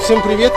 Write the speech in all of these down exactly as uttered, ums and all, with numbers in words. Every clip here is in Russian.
Всем привет.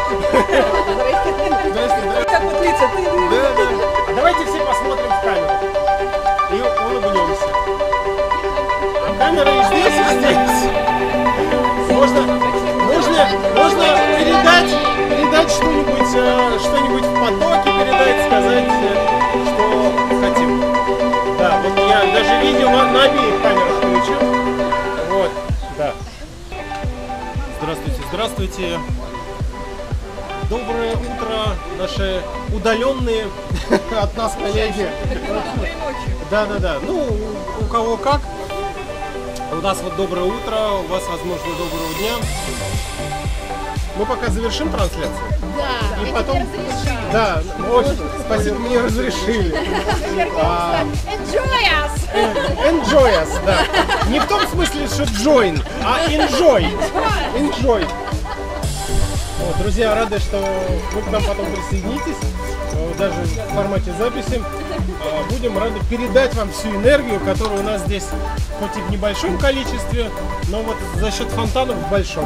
Как вот лица? Да, да. Давайте все посмотрим в камеру и улыбнемся. Камера и здесь, и здесь. Можно, можно, можно передать, передать что-нибудь, что-нибудь в потоке, передать, сказать, что хотим. Да, вот я даже видео на, на обеих камерах включил. Вот, да. Здравствуйте, здравствуйте. Доброе утро, наши удаленные от нас коллеги. Да, да, да. Ну, у кого как. У нас вот доброе утро, у вас, возможно, доброго дня. Мы пока завершим трансляцию. Да, и потом. Да, очень спасибо, мне разрешили. А, Enjoy us! Enjoy us, да. Не в том смысле, что join, а enjoy. Enjoy. Вот, друзья, рады, что вы к нам потом присоединитесь, даже в формате записи. Будем рады передать вам всю энергию, которая у нас здесь, хоть и в небольшом количестве, но вот за счет фонтанов в большом.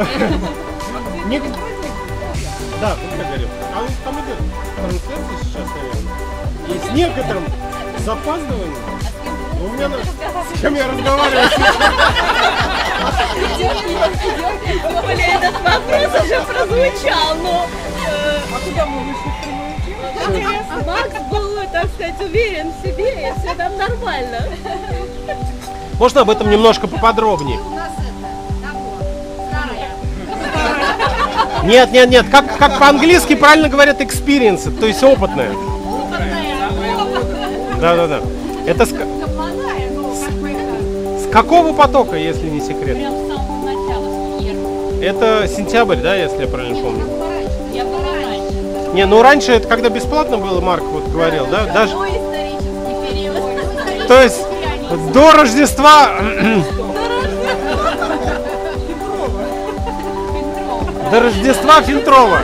Да, как я говорю. А там идет трансляция сейчас, наверное. И с некоторым запаздыванием. У меня с кем я разговариваю? Этот вопрос уже прозвучал, но... А куда мы вышли? Макс был, так сказать, уверен в себе, и все там нормально. Можно об этом немножко поподробнее? Нет, нет, нет, как, как по-английски правильно говорят experience, то есть опытная. Да, да, да. Это с, с, с какого потока, если не секрет? Прям с самого начала. Это сентябрь, да, если я правильно помню? Я была раньше. Не, ну раньше это когда бесплатно было, Марк вот говорил, да? Даже... Мой исторический период. То есть до Рождества... До Рождества Финтрова.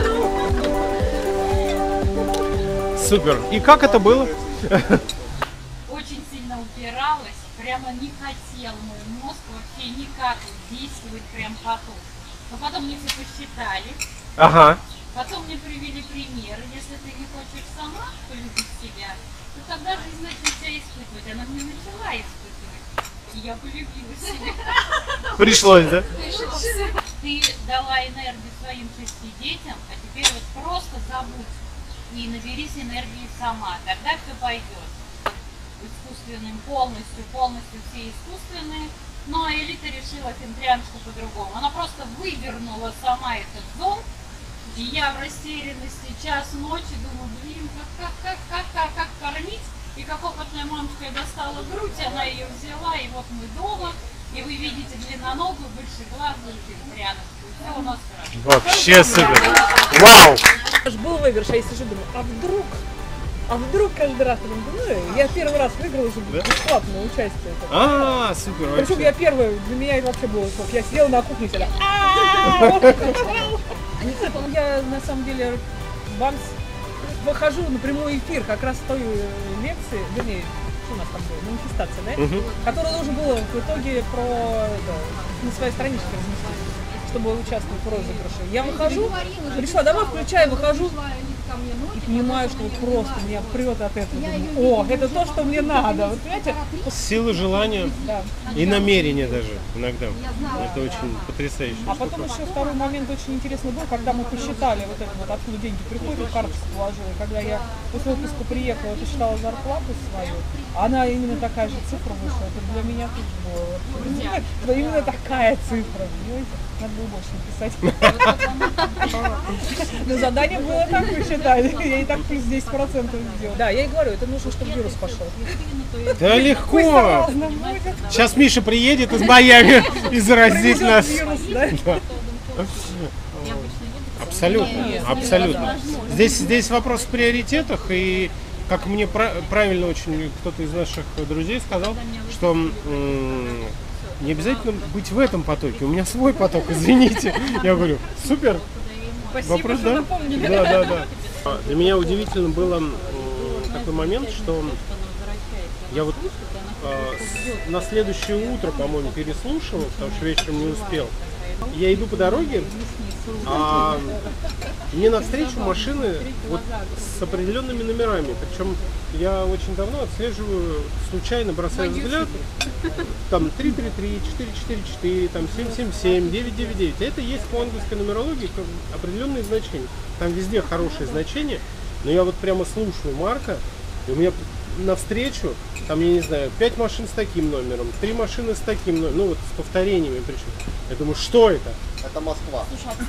Супер. И как это было? Очень сильно упиралась, прямо не хотел мой мозг вообще никак действовать прям потом. Но потом мне все посчитали. Ага. Потом мне привели примеры. Если ты не хочешь сама полюбить себя, то тогда жизнь начнет тебя испытывать. Она мне начала испытывать. И я полюбила себя. Пришлось, да? Ты дала энергию своим шести детям, а теперь вот просто забудь и наберись энергии сама. Тогда все пойдет. Искусственным полностью, полностью все искусственные. Но элита решила финтрианскую по-другому. Она просто вывернула сама этот дом. И я в растерянности час ночи думаю, блин, как, как, как, как, как, как кормить. И как опытная мамочка я достала грудь, она ее взяла, и вот мы дома. И вы видите длинноногую, большеглазую финтриановскую. Все у нас хорошо. Вообще супер. Вау! Аж был выигрыш, а я сижу, думаю, а вдруг? А вдруг каждый раз? Ну, я первый раз выиграла уже бесплатное участие. А, супер. Причем я первая, для меня это вообще было шок. Я сидела на кухне, сидела. Я на самом деле вам выхожу на прямой эфир как раз с той лекции, вернее, что у нас там было, манифестация, да? Угу. Которая должен был в итоге про, да, на своей страничке разместить, чтобы участвовать в розыгрыше. Я выхожу, пришла домой, включаю, выхожу и понимаю, что вот просто меня прет от этого. Думаю, о, это то, что мне надо. Вот, понимаете? Сила желания, да, и намерения даже иногда. Это очень потрясающе. А потом еще второй момент очень интересный был, когда мы посчитали вот это вот, откуда деньги приходят, карточку положила. Когда я после отпуска приехала, посчитала зарплату свою, она именно такая же цифра вышла. Это для меня тоже было. Именно такая цифра. Понимаете? Надо было больше написать. Но задание было так посчитать. Я и так плюс десять процентов сделала. Да, я и говорю, это нужно, чтобы вирус пошел. Да легко. Сейчас Миша приедет из Майами и заразит нас. Абсолютно, абсолютно. Здесь, здесь вопрос в приоритетах, и как мне правильно очень кто-то из наших друзей сказал, что не обязательно быть в этом потоке. У меня свой поток, извините. Я говорю, супер. Спасибо, вопрос, что да? напомнили. Да, да, да. Для меня удивительно было такой момент, что я вот э, на следующее утро, по-моему, переслушивал, потому что вечером не успел. Я иду по дороге, А мне навстречу машины вот с определенными номерами. Причем я очень давно отслеживаю, случайно бросаю взгляд, там три три три, четыре четыре четыре, там семь семь семь, девять девять девять. Это есть по английской нумерологии определенные значения. Там везде хорошие значения, но я вот прямо слушаю Марка, и у меня навстречу, там, я не знаю, пять машин с таким номером, три машины с таким номером, ну вот с повторениями причем. Я думаю, что это? Это Москва.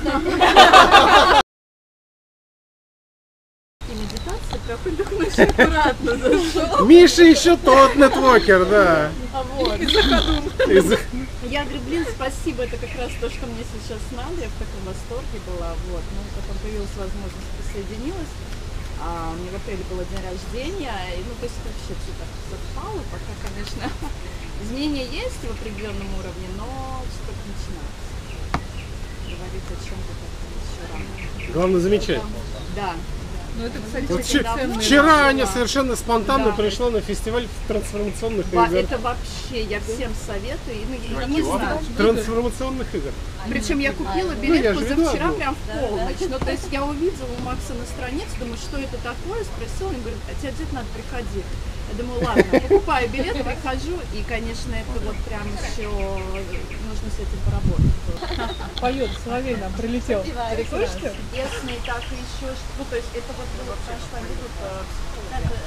Медитация проходит очень аккуратно зашел. Миша еще тот нетворкер, да. А вот. Из- Я говорю, блин, спасибо, это как раз то, что мне сейчас надо. Я в таком восторге была. Вот. Ну, потом появилась возможность, присоединилась. А у меня в апреле было день рождения. И, ну, то есть это вообще все так совпало. Пока, конечно, изменения есть в определенном уровне, но все только начинается. Говорить о чем-то таком еще рано. Главное замечать. Да. Ну это, кстати, Вот очень вчера, ценные вчера наши, Аня да. совершенно спонтанно Да. пришла на фестиваль трансформационных Ба- игр. Это вообще, я всем советую. И, ну, я не Чего? знаю. Трансформационных игр. Причем я купила Ну, билет я же позавчера видала. прям в полночь. Ну, то есть я увидела у Макса на странице, думаю, что это такое, спросила, он говорит, а тебе где-то надо, приходи. Я думаю, ладно, покупаю билет, прихожу, и, конечно, это вот прям еще нужно с этим поработать. Поет, Соловей нам прилетел. Слышите? Чудесный, так и еще, что- ну, то есть это вот было, потому что они тут э, психологи.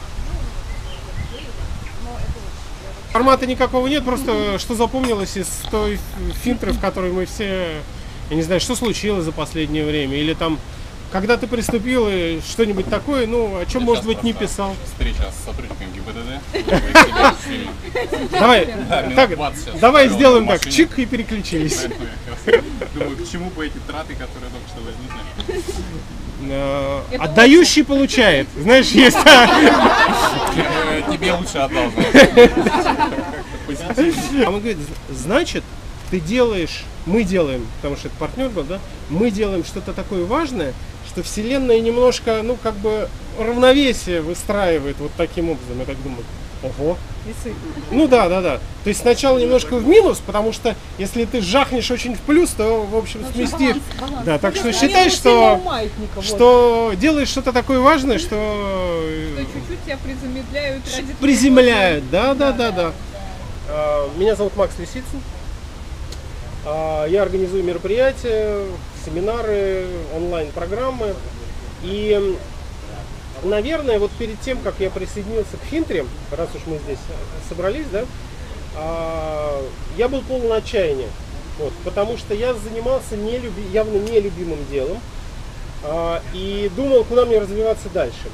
Ну, это вот. Формата никакого нет, просто что запомнилось из той финтры, в которой мы все, я не знаю, что случилось за последнее время, или там, когда ты приступил, и что-нибудь такое, ну, о чем, может быть, не писал. Встреча с сотрудниками ГИБДД. Давай, Да, минут так, двадцать сейчас давай провел сделаем в так, машине. чик и переключились. Поэтому я как раз думаю, к чему бы эти траты, которые только что возникли. Э, Отдающий получает, знаешь, есть. Я бы тебе лучше отдал, знаешь. Позитивно. А он говорит, значит, ты делаешь, мы делаем, потому что это партнер был, да, мы делаем что-то такое важное, что Вселенная немножко, ну, как бы равновесие выстраивает вот таким образом. Я так думаю, ого. Весы. Ну да, да, да. То есть сначала немножко в минус, потому что если ты жахнешь очень в плюс, то, в общем, сместишь. Да, так что считай, Нет, что, у маятника, вот. что делаешь что-то такое важное, что Что чуть-чуть тебя призамедляют ради приземляют. Да, да, да, да. А, Меня зовут Макс Лисицын. А, Я организую мероприятия, семинары, онлайн-программы. И, наверное, вот перед тем, как я присоединился к Финтре, раз уж мы здесь собрались, да, а, я был полон отчаяния. Вот, потому что я занимался нелюби, явно нелюбимым делом а, и думал, куда мне развиваться дальше.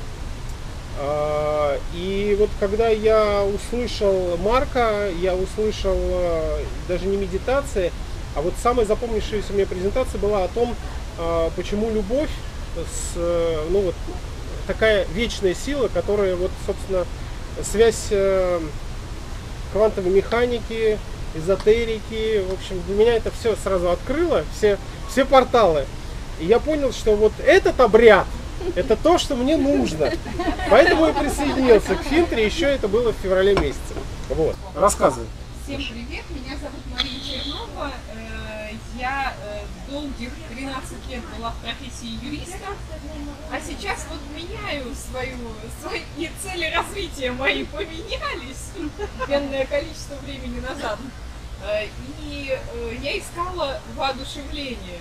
А, И вот когда я услышал Марка, я услышал а, даже не медитации, а вот самая запомнившаяся мне презентация была о том, а, почему любовь, с, э, ну вот такая вечная сила, которая вот, собственно, связь э, квантовой механики, эзотерики, в общем, для меня это все сразу открыло, все, все порталы. И я понял, что вот этот обряд, это то, что мне нужно. Поэтому я присоединился к Финтре, еще это было в феврале месяце. Вот. Рассказывай. Всем привет, меня зовут Мария Чернова. Э, Я э, долгих тринадцать лет была в профессии юриста, а сейчас вот меняю свою, свои цели развития мои поменялись энное количество времени назад. Э, И э, я искала воодушевление.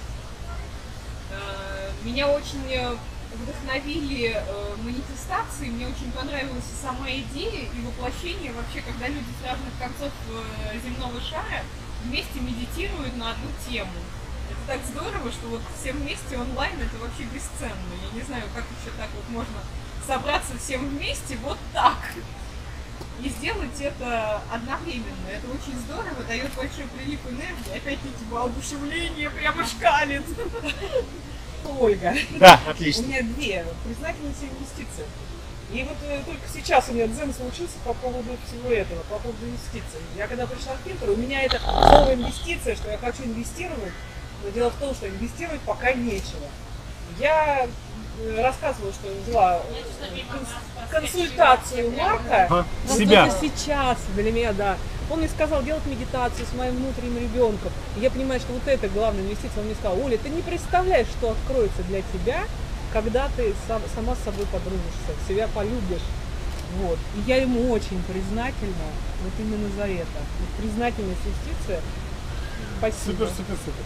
Э, Меня очень вдохновили э, манифестации, мне очень понравилась и сама идея, и воплощение вообще, когда люди с разных концов э, земного шара вместе медитируют на одну тему. Это так здорово, что вот все вместе онлайн это вообще бесценно. Я не знаю, как еще так вот можно собраться всем вместе вот так. И сделать это одновременно. Это очень здорово, дает большой прилив энергии. Опять эти воодушевления прямо шкалит. Ольга. Да, У отлично. меня две признательность и инвестиции. И вот э, только сейчас у меня дзен случился по поводу всего этого, по поводу инвестиций. Я когда пришла в Финтер, у меня это слово инвестиция, что я хочу инвестировать, но дело в том, что инвестировать пока нечего. Я э, рассказывала, что взяла конс- консультацию у Марка. Ага, Вот себя. только сейчас для меня, да. Он мне сказал делать медитацию с моим внутренним ребенком. И я понимаю, что вот это главная инвестиция. Он мне сказал: Оля, ты не представляешь, что откроется для тебя, когда ты сам, сама с собой подружишься, себя полюбишь. Вот. И я ему очень признательна вот именно за это. Вот признательность юстиции. Спасибо. Супер, супер, супер.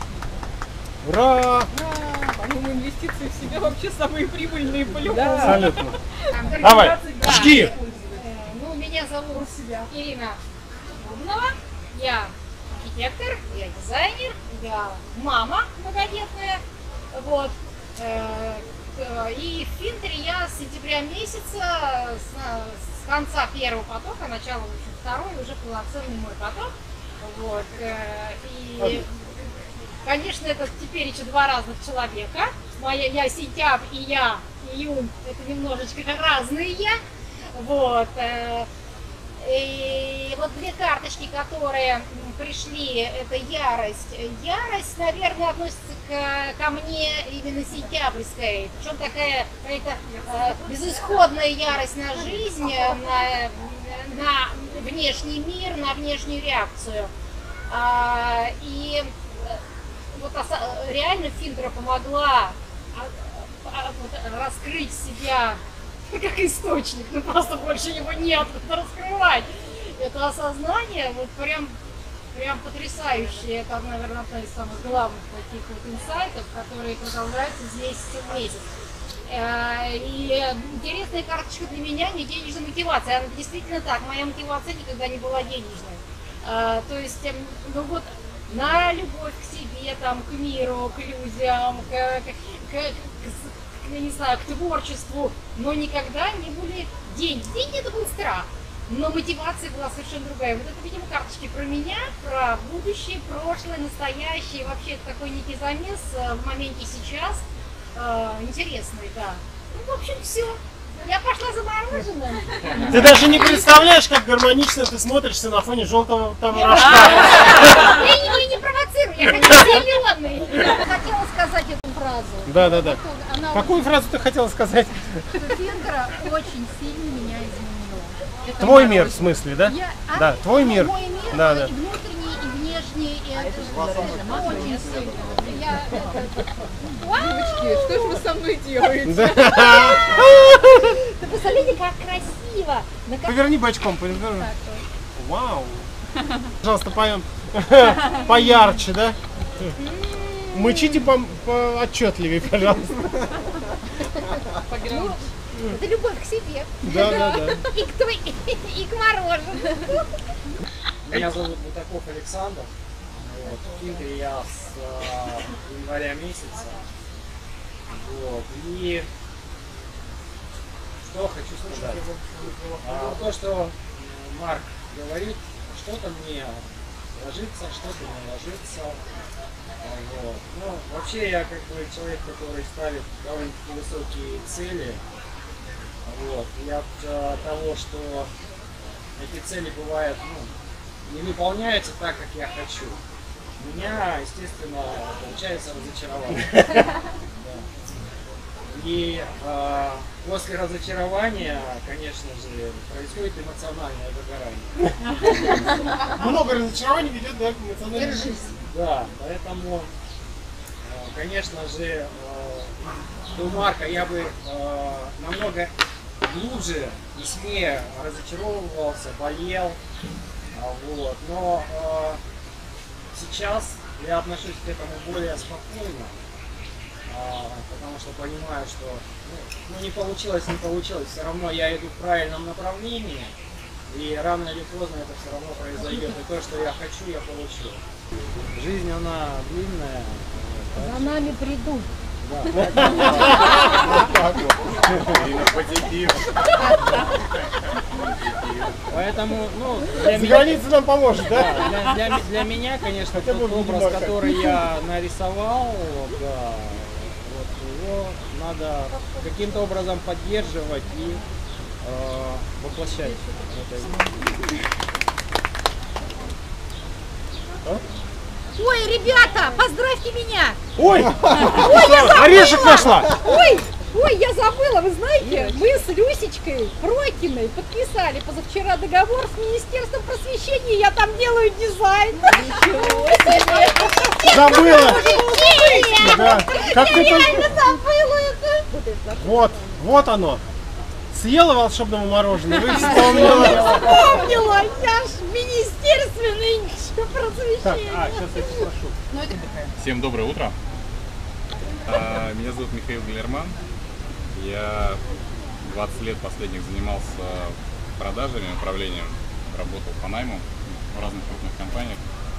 Ура! Ура! По-моему, инвестиции в себя вообще самые прибыльные по-любому. Да. Абсолютно. Давай, жги! Ну, меня зовут Ирина Бубнова, я архитектор, я дизайнер, я мама многодетная, вот. Э, э, И в Финтере я с сентября месяца, с, с конца первого потока, начала, в общем, второй, уже полноценный мой поток, вот. э, И, конечно, это теперь еще два разных человека, моя, я сентябрь и я июнь, это немножечко разные, вот. э, И вот две карточки, которые пришли, это ярость. Ярость, наверное, относится к, ко мне именно сентябрьской. Причем такая какая-то э, безысходная ярость на жизнь, на, на внешний мир, на внешнюю реакцию. А, и вот реально Финтера помогла а, а, вот, раскрыть себя как источник, ну просто больше его нет, это раскрывать. Это осознание, вот прям, прям потрясающее. Это, наверное, одна из самых главных таких вот инсайтов, которые продолжаются здесь месяц. И интересная карточка для меня не денежная мотивация. Она действительно так, моя мотивация никогда не была денежной. То есть, ну вот, на любовь к себе, там, к миру, к людям, к, к, к, к я не знаю, к творчеству, но никогда не были деньги. Деньги — это был страх, но мотивация была совершенно другая. Вот это, видимо, карточки про меня, про будущее, прошлое, настоящее, вообще это такой некий замес в моменте сейчас, э, интересный, да. Ну, в общем, все. Я пошла за мороженым. Ты даже не представляешь, как гармонично ты смотришься на фоне желтого там рожка. Я не, я не провоцирую, я хочу зеленый. Я хотела сказать эту фразу. Да, да, да. Она Какую фразу ты хотела сказать? очень, что Финтера очень сильно меня изменила. Это Твой моя мир, в смысле, да? Я, а? Да, твой мир. Мой мир, Да, и да. внутренний, и внешний, и это, это очень сильно. Я, это... Девочки, что же вы со мной делаете? Да. Ты посмотрите, как красиво. На как... Поверни бочком, поверни. Вау. Пожалуйста, поем поярче, да? Мычите по, по отчетливее, пожалуйста. Ну, это любовь к себе. Да, да, да. И к той, и к мороженому. Меня зовут Бутаков Александр. Вот. В Финтере я с э, января месяца. Вот. И что хочу сказать. А, то, что Марк говорит, что-то мне ложится, что-то не ложится. Вот. Ну, вообще я как бы человек, который ставит довольно-таки высокие цели. Вот. И от а, того, что эти цели бывают, ну, не выполняются так, как я хочу, у меня, естественно, получается разочарование. Да. И э, после разочарования, конечно же, происходит эмоциональное выгорание. Много разочарований ведет, да, к эмоциональному. Да, поэтому, э, конечно же, э, у Марка я бы э, намного глубже и смелее разочаровывался, болел. Вот. Но э, сейчас я отношусь к этому более спокойно, э, потому что понимаю, что ну, ну, не получилось, не получилось, все равно я иду в правильном направлении, и рано или поздно это все равно произойдет, и то, что я хочу, я получу. Жизнь, она длинная. За нами придут. Поэтому, ну, для За меня, границей нам поможет, да? для, для- для меня, конечно, Хотя бы тот образ, немного. который я нарисовал, да, вот его надо каким-то образом поддерживать и э, воплощать. Ой, ребята, поздравьте меня! Ой! Орешек нашла! Ой, Ой, я забыла, вы знаете, мы с Люсечкой Прокиной подписали позавчера договор с Министерством просвещения, я там делаю дизайн. Забыла! Да. Как ты Я только... реально забыла это. Вот, вот оно. Съела волшебного мороженого, вы вспомнила. Вспомнила, я ж в Министерстве нынче Так, просвещения. а, сейчас я попрошу. Всем доброе утро. А, Меня зовут Михаил Галерман. Я двадцать лет последних занимался продажами, управлением, работал по найму в разных крупных компаниях.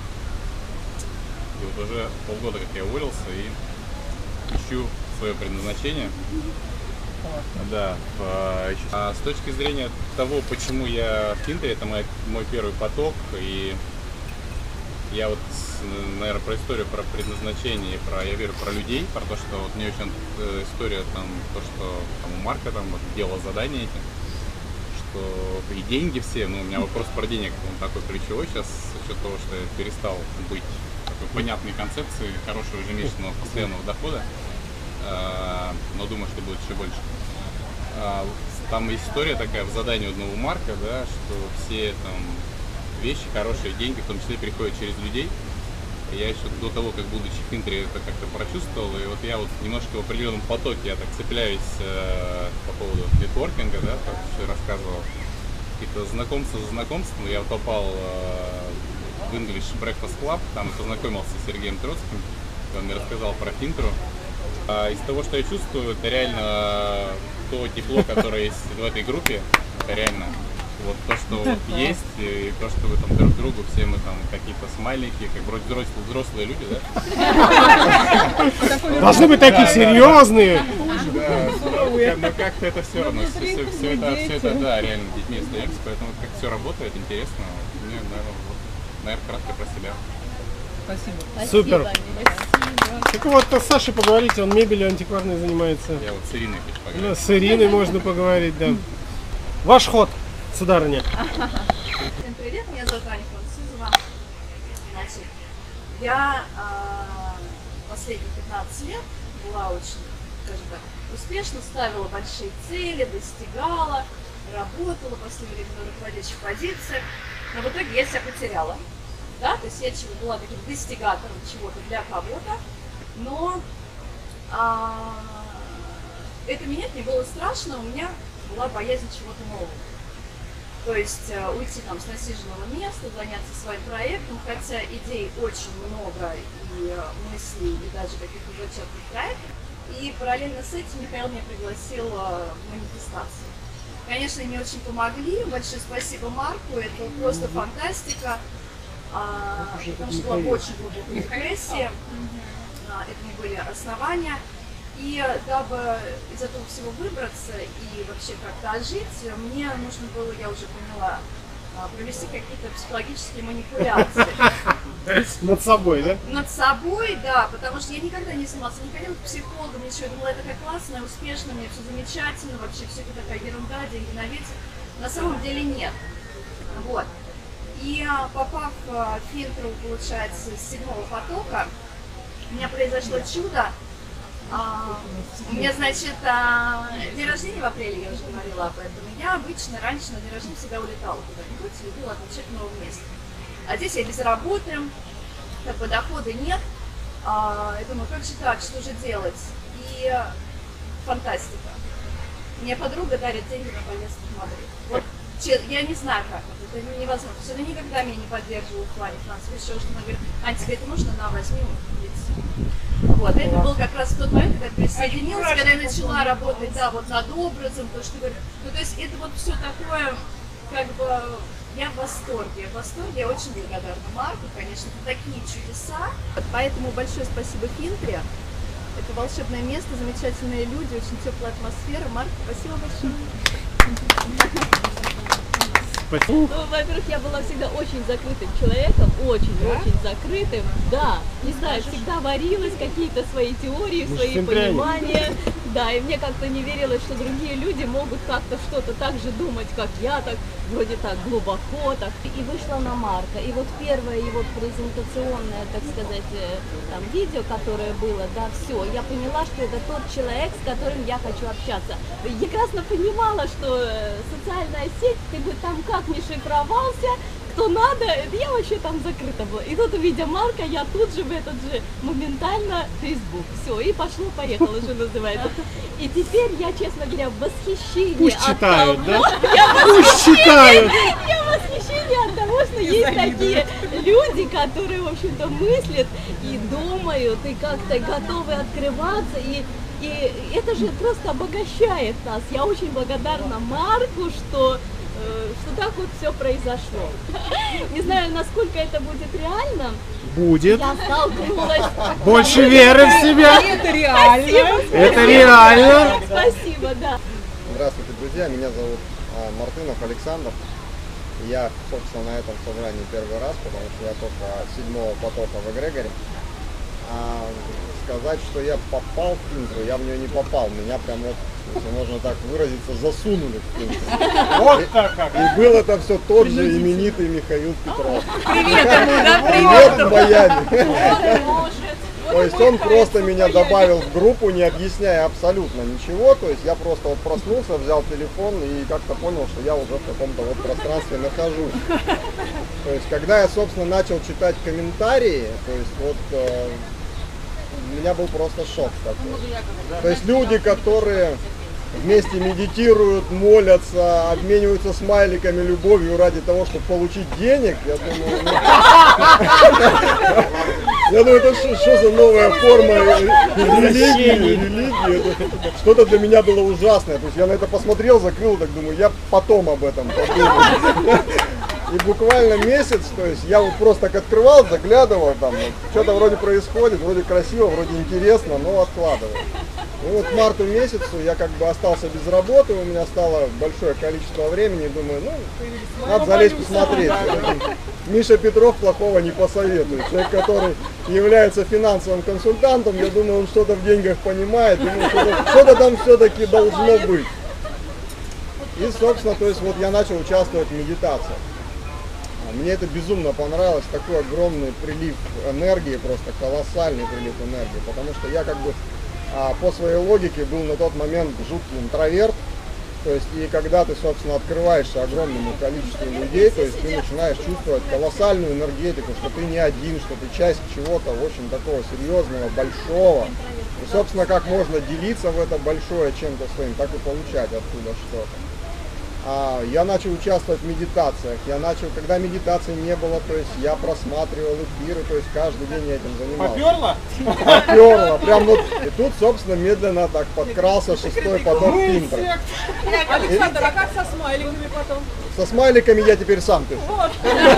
И вот уже полгода, как я уволился, и ищу свое предназначение. Да. А с точки зрения того, почему я в Финтере, это мой, мой первый поток, и я вот, наверное, про историю, про предназначение, про, я верю, про людей, про то, что вот мне очень э, история, там, то, что там, у Марка там вот, делал задания эти, что и деньги все, ну, у меня вопрос про денег, он такой ключевой сейчас, с учетом того, что я перестал быть такой понятной концепции хорошего ежемесячного постоянного дохода, э, но думаю, что будет еще больше. Э, там история такая в задании одного Марка, да, что все там вещи, хорошие деньги, в том числе, переходят через людей. Я еще до того, как будучи в Финтере, это как-то прочувствовал, и вот я вот немножко в определенном потоке, я так цепляюсь э, по поводу нетворкинга, да, как я рассказывал, какие-то знакомства за знакомством. Я вот попал э, в English Breakfast Club, там познакомился с Сергеем Троцким, он мне рассказал про Финтеру. А из того, что я чувствую, это реально то тепло, которое есть в этой группе, это реально вот то, что вот есть, и то, что вы там друг другу, все мы там какие-то смайлики, как вроде взрослые, взрослые люди, да? Должны быть такие серьезные. Да, но как-то это все равно, все это, все это, да, реально детьми остаемся, поэтому как все работает, интересно. Мне, наверное, кратко про себя. Спасибо. Супер. Так вот, с Сашей поговорите, он мебелью антикварной занимается. Я вот с Ириной хочу поговорить. С Ириной можно поговорить, да. Ваш ход, сударыня. Всем привет, меня зовут Аня Французова. Значит, я э, последние пятнадцать лет была очень, скажем так, успешно, ставила большие цели, достигала, работала последнее время на руководящих позициях, но в итоге я себя потеряла. Да, то есть я чего была таким достигатором чего-то для кого-то, но а, это менять не было страшно, у меня была боязнь чего-то нового. То есть а, уйти там с насиженного места, заняться своим проектом, хотя идей очень много, и а, мыслей, и даже каких-то зачатных проектов. И параллельно с этим Михаил меня пригласил а, в манифестацию. Конечно, мне очень помогли, большое спасибо Марку, это просто фантастика. А, потому что была очень глубокая депрессия, а, это не были основания. И дабы из этого всего выбраться и вообще как-то ожить, мне нужно было, я уже поняла, провести какие-то психологические манипуляции. Над собой, да? Над собой, да, потому что я никогда не занималась, не ходила к психологу, ничего, я думала, я такая классная, успешная, мне все замечательно, вообще все это такая ерунда, деньги на ветер. На самом деле нет. Вот. И попав в Финтеру, получается, с седьмого потока, у меня произошло чудо. А, у меня, значит, а, день рождения в апреле, я уже говорила об этом. Я обычно раньше на день рождения всегда улетала куда-нибудь, любила отмечать новое место. А здесь я без работы, как бы дохода нет. А, я думаю, как же так, что же делать? И фантастика. Мне подруга дарит деньги на поездку в Мадрид. Вот, я не знаю, как это, это невозможно. Она никогда меня не поддерживала в плане финансового, еще что-то. Она говорит, Ань, тебе это нужно? На, возьми, вот, это был как раз в тот момент, когда я присоединилась, когда я начала работать, да, вот над образом, то, что говорю. Ну, то есть это вот все такое, как бы, я в восторге, я в восторге, я очень благодарна Марку, конечно, это такие чудеса. Поэтому большое спасибо Финтере. Это волшебное место, замечательные люди, очень теплая атмосфера. Марк, спасибо большое. Ну, во-первых, я была всегда очень закрытым человеком, очень-очень да? закрытым. Да, не знаю, всегда варилась, какие-то свои теории, свои понимания. Да, и мне как-то не верилось, что другие люди могут как-то что-то так же думать, как я, так вроде так глубоко, так. И вышла на Марка, и вот первое его презентационное, так сказать, э, там видео, которое было, да, все, я поняла, что это тот человек, с которым я хочу общаться. Я прекрасно понимала, что э, социальная сеть, ты бы там как ни шифровался, кто надо, я вообще там закрыта была. И тут, увидя Марка, я тут же в этот же моментально Facebook. Все, и пошло-поехало, что называется. И теперь я, честно говоря, в восхищении Пусть от читают, того, да? я в Пусть читают! Я в восхищении от того, что есть такие люди, которые, в общем-то, мыслят и думают, и как-то готовы открываться, и И это же просто обогащает нас. Я очень благодарна Марку, что, э, что так вот все произошло. Не знаю, насколько это будет реально. Будет. Я столкнулась. Больше веры в себя. Это реально. Спасибо. Это реально. Спасибо, да. Здравствуйте, друзья. Меня зовут а, Мартынов Александр. Я, собственно, на этом собрании первый раз, потому что я только седьмого потока в эгрегоре. А, сказать, что я попал в Пинтру, я в нее не попал. Меня прям вот, если можно так выразиться, засунули в Пинтру. Вот так как. И был это все тот же именитый Михаил Петров. Привет ему, да? Привет в Майами. То есть он просто меня добавил в группу, не объясняя абсолютно ничего. То есть я просто вот проснулся, взял телефон и как-то понял, что я уже в каком-то вот пространстве нахожусь. То есть когда я, собственно, начал читать комментарии, то есть вот э, у меня был просто шок такой. То есть люди, которые вместе медитируют, молятся, обмениваются смайликами, любовью ради того, чтобы получить денег, я думаю, ну, я думаю, это что за новая форма религии, религии, что-то для меня было ужасное. То есть я на это посмотрел, закрыл, так думаю, я потом об этом подумаю. И буквально месяц, то есть я вот просто так открывал, заглядывал, там, вот, что-то вроде происходит, вроде красиво, вроде интересно, но откладывал. И вот к марту месяцу я как бы остался без работы, у меня стало большое количество времени, думаю, ну, надо залезть посмотреть. Миша Петров плохого не посоветует. Человек, который является финансовым консультантом, я думаю, он что-то в деньгах понимает, думаю, что-то, что-то там все-таки должно быть. И, собственно, то есть вот я начал участвовать в медитациях. Мне это безумно понравилось, такой огромный прилив энергии, просто колоссальный прилив энергии, потому что я как бы а, по своей логике был на тот момент жуткий интроверт, то есть и когда ты, собственно, открываешься огромному количеству людей, то есть ты начинаешь чувствовать колоссальную энергетику, что ты не один, что ты часть чего-то очень такого серьезного, большого, и, собственно, как можно делиться в это большое чем-то своим, так и получать оттуда что-то. А, я начал участвовать в медитациях, я начал, когда медитации не было, то есть я просматривал эфиры, то есть каждый день я этим занимался. Поперло? Поперло, прям вот, и тут, собственно, медленно так подкрался шестой поток Пинтра. Александр, а как со смайликами потом? Со смайликами я теперь сам пишу. Вот.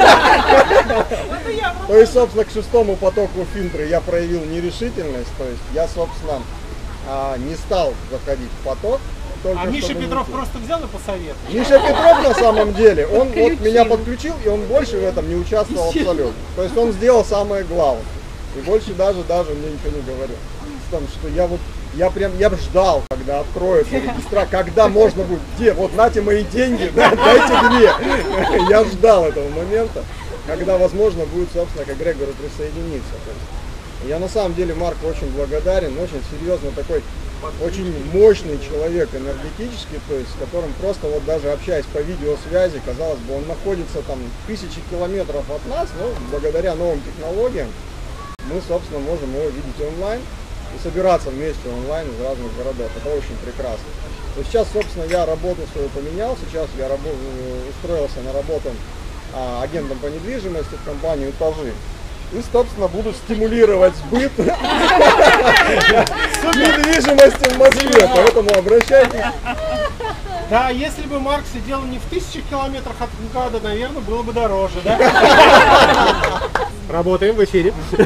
То есть, собственно, к шестому потоку Финтры я проявил нерешительность, то есть я, собственно, не стал заходить в поток. А Миша Петров просто взял и посоветовал. Миша Петров на самом деле, он вот меня подключил, и он больше в этом не участвовал абсолютно. То есть он сделал самое главное. И больше даже, даже мне ничего не говорил. Потому что я вот, я прям, я ждал, когда откроются регистра, когда можно будет, где, вот нате мои деньги, да, дайте мне. Я ждал этого момента, когда возможно будет, собственно, к эгрегору присоединиться. Я на самом деле Марку очень благодарен, очень серьезно такой, очень мощный человек энергетический, то есть с которым просто вот даже общаясь по видеосвязи, казалось бы, он находится там тысячи километров от нас, но благодаря новым технологиям мы, собственно, можем его видеть онлайн и собираться вместе онлайн из разных городов. Это очень прекрасно. То есть сейчас, собственно, я работу свою поменял, сейчас я рабо- устроился на работу а, агентом по недвижимости в компанию «Этажи». И, собственно, буду стимулировать сбыт недвижимости в Москве, поэтому обращайтесь. Да, если бы Марк сидел не в тысячах километрах от МКАДа, наверное, было бы дороже, да? Работаем в эфире. На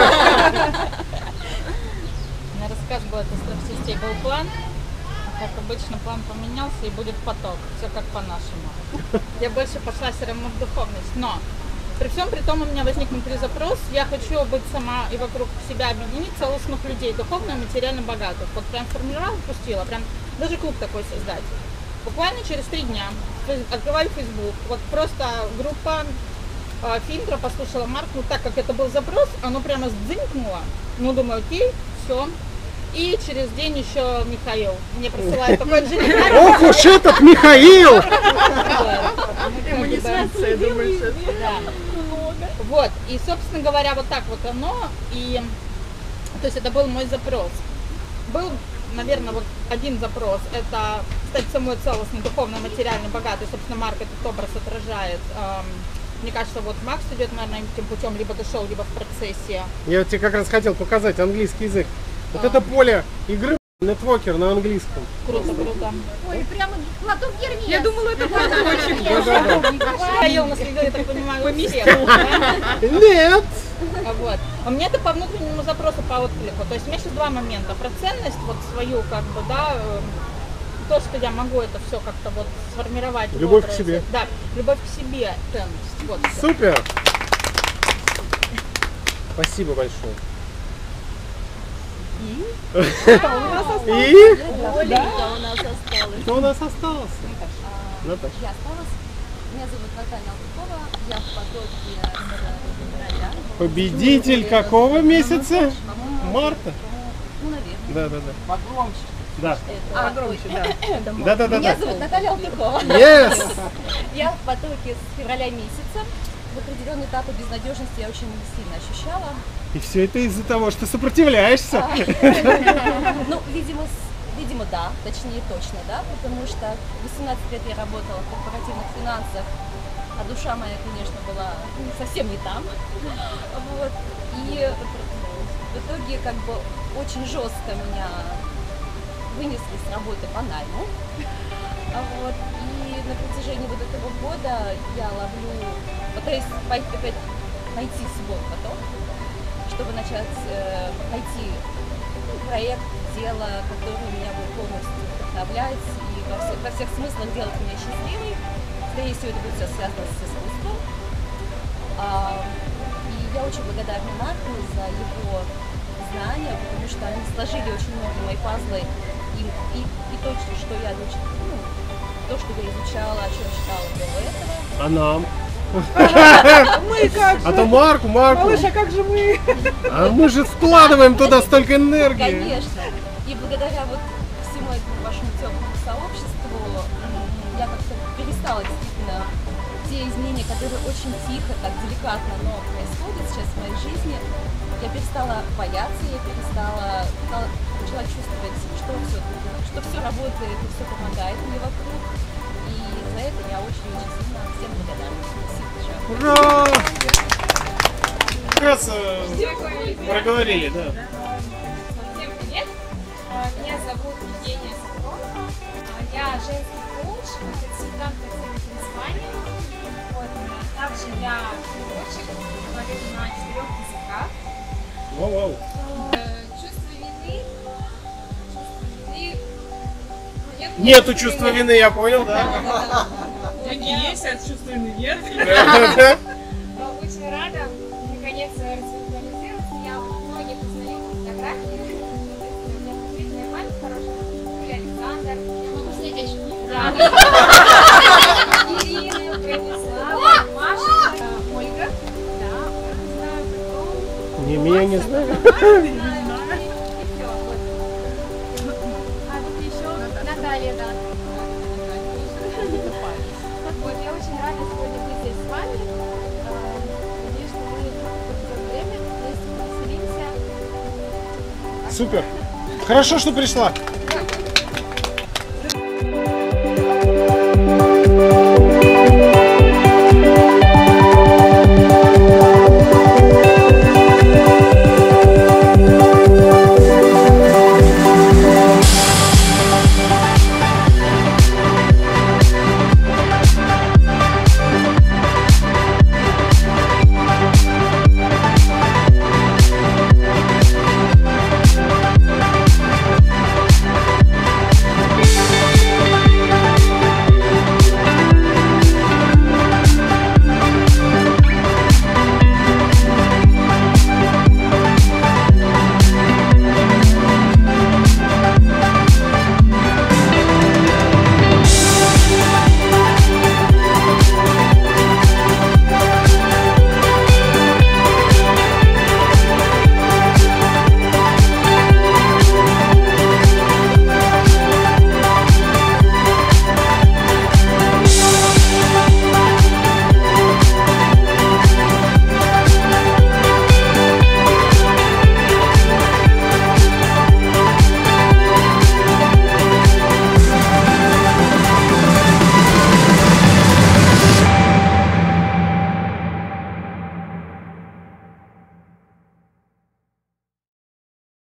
рассказ будет о стресс-системе был план. Как обычно, план поменялся и будет поток. Все как по-нашему. Я больше пошла все равно в духовность, но При всем при том у меня возник внутри запрос, я хочу быть сама и вокруг себя объединить целостных людей, духовно и материально богатых. Вот прям сформировала, пустила, прям даже клуб такой создать. Буквально через три дня открываю Facebook, вот просто группа э, Фильтра, послушала Марк, ну так как это был запрос, оно прямо сдзынькнуло, ну думаю, окей, все. И через день еще Михаил мне присылает такой же. Ох уж этот Михаил! Иммунизация, думаешь? Вот, и, собственно говоря, вот так вот оно, и, то есть это был мой запрос. Был, наверное, вот один запрос, это стать самой целостной, духовно, материально богатой, собственно, Марк этот образ отражает. Мне кажется, вот Макс идет, наверное, этим путем, либо дошел, либо в процессе. Я тебе как раз хотел показать английский язык. Вот это поле игры нетворкер на английском. Круто, круто. Ой, прямо платок Гермес. Я думала, это платочек. Михаил наследил, я так понимаю, всех. Нет! Вот. У меня это по внутреннему запросу, по отклику. То есть у меня сейчас два момента. Про ценность вот свою, как бы, да, то, что я могу это все как-то вот сформировать. Любовь к себе. Да, любовь к себе, ценность. Вот. Супер! Спасибо большое. И? Что у нас осталось? И? Оленька у нас осталась. Кто у нас остался? Наташа. Я осталась. Меня зовут Наталья Алтыкова. Я в потоке с февраля. Победитель какого месяца? Марта? Ну, наверное. Да, да, да. Погромче. Да. А, Погромче, ой. да. Да, да, да, Меня да. зовут Наталья Алтыкова. Yes! Я в потоке с февраля месяца. В определенный этап безнадежности я очень сильно ощущала. И все это из-за того, что сопротивляешься. Ну, видимо, видимо, да, точнее точно, да, потому что восемнадцать лет я работала в корпоративных финансах, а душа моя, конечно, была совсем не там. Вот. И в итоге как бы очень жестко меня вынесли с работы по найму. Вот. И на протяжении вот этого года я ловлю, пытаюсь опять найти свой поток, чтобы начать э, найти проект, дело, которое меня будет полностью вдохновлять и во всех, во всех смыслах делать меня счастливой. Скорее всего, это будет все связано с искусством. А, и я очень благодарна Марку за его знания, потому что они сложили очень многие мои пазлы. И, и, и то, что я, ну, то, что я изучала, о чем читала до этого. А нам? Мы как же? А то Марку, Марку. Малыш, а как же мы? А мы же вкладываем туда столько энергии. Конечно. И благодаря вот всему этому вашему теплому сообществу я как-то перестала действительно те изменения, которые очень тихо, так деликатно, но происходят сейчас в моей жизни, я перестала бояться, я перестала, начала чувствовать, что все, что все работает и все помогает мне вокруг. И за это я очень-очень сильно всем благодарна. Спасибо. Ура! Как раз э, проговорили, да. Всем привет! Меня зовут Евгения Соколова. Я женский коуч, консультант по теме танцевания. Вот. Также я переводчик, говорю на четырех языках. Вау, вау. Чувство вины. Чувство вины. Нет, Нету чувства вины, я понял, да? Они есть, а чувства вины нет. Очень рада наконец рационализироваться. Я многих узнаю по фотографии. У меня мать хорошая, Александр. Я могу снять очки. Да. Ирина, Бронислава, Маша, Ольга. Да, не знаю, кто. Не, меня не знаю. А вот еще Наталья, да. Вот, я очень рада сегодня быть здесь с вами. Надеюсь, что мы в время вместе повеселимся. Супер. Хорошо, что пришла.